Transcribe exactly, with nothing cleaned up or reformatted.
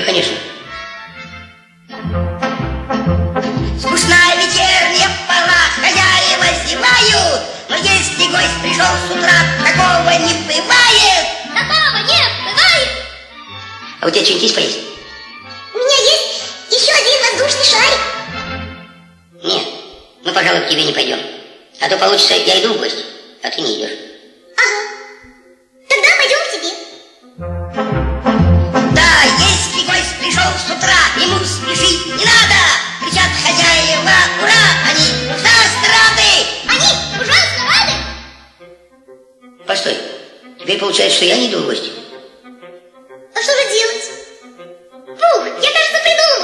Я, конечно. Скучная вечерняя пора, хозяева зевают, но если гость пришел с утра, такого не бывает. Такого не бывает. А у тебя что-нибудь есть поесть? У меня есть еще один воздушный шарик. Нет, мы, пожалуй, к тебе не пойдем. А то получится, я иду в гости, а ты не идешь. Ага. Тогда пойдем к тебе. Да, если гость пришел с утра, ему спешить не надо. Кричат хозяева, ура, они ужасно рады. Они ужасно рады. Постой, теперь получается, что я не иду в гости. А что же делать? Ух, я, кажется, придумал.